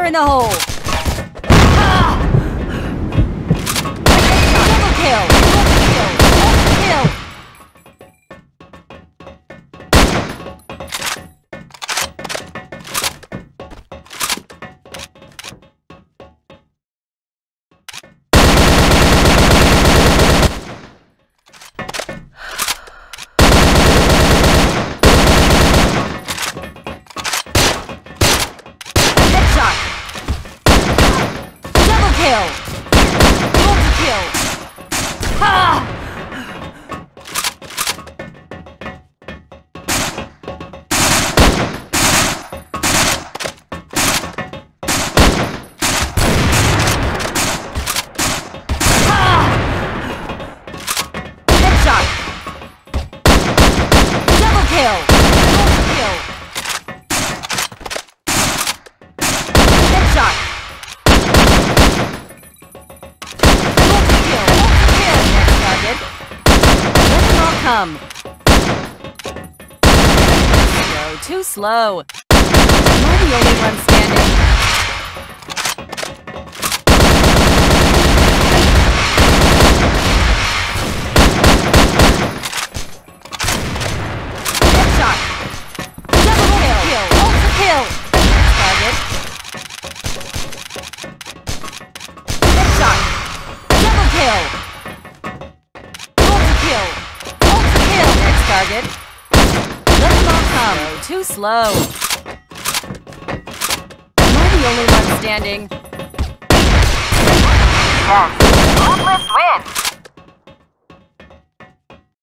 in the hole! Ah! Double kill! Double kill! Kill! Multi-kill! Ha! Headshot! Double kill! Multi-kill! Headshot! Come. Slow, too slow. Am I the only one standing? Headshot. Double kill. Ultra kill. Target. Headshot. Double kill. Ultra kill. Next target. Let them all come. Too slow. Am I the only one standing? Yes. Hopeless win.